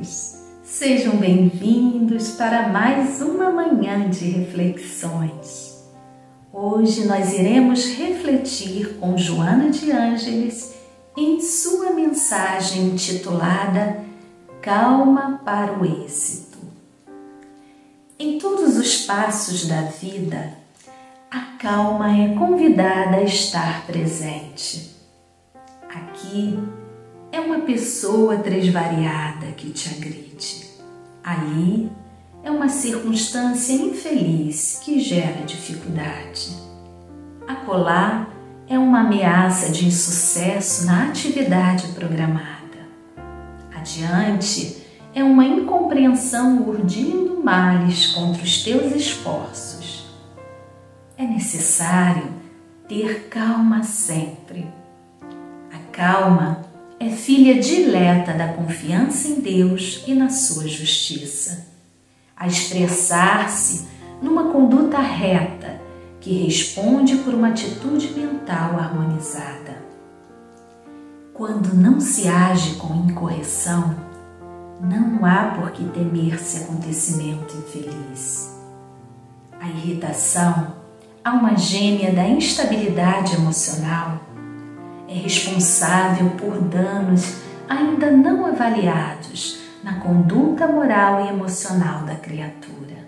amigos! Sejam bem-vindos para mais uma manhã de reflexões. Hoje nós iremos refletir com Joana de Ângeles em sua mensagem intitulada Calma para o Êxito. Em todos os passos da vida, a calma é convidada a estar presente. Aqui é uma pessoa tresvariada que te agride. Ali é uma circunstância infeliz que gera dificuldade. Acolá é uma ameaça de insucesso na atividade programada. Adiante é uma incompreensão urdindo males contra os teus esforços. É necessário ter calma sempre. A calma é filha dileta da confiança em Deus e na sua justiça, a expressar-se numa conduta reta que responde por uma atitude mental harmonizada. Quando não se age com incorreção, não há por que temer-se acontecimento infeliz. A irritação, alma gêmea da instabilidade emocional, é responsável por danos ainda não avaliados na conduta moral e emocional da criatura.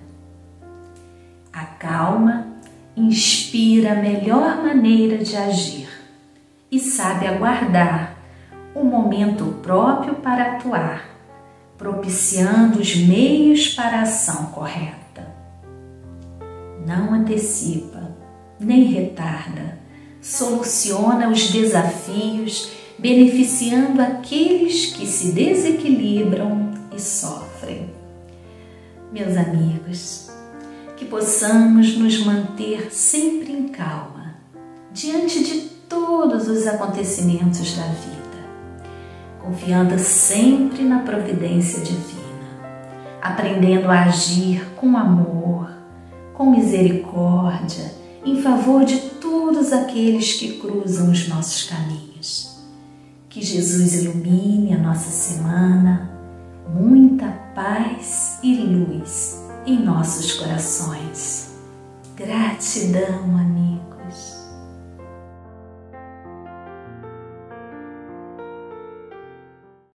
A calma inspira a melhor maneira de agir e sabe aguardar o momento próprio para atuar, propiciando os meios para a ação correta. Não antecipa, nem retarda, soluciona os desafios, beneficiando aqueles que se desequilibram e sofrem. Meus amigos, que possamos nos manter sempre em calma, diante de todos os acontecimentos da vida, confiando sempre na providência divina, aprendendo a agir com amor, com misericórdia, em favor de todos aqueles que cruzam os nossos caminhos. Que Jesus ilumine a nossa semana, muita paz e luz em nossos corações. Gratidão, amigos.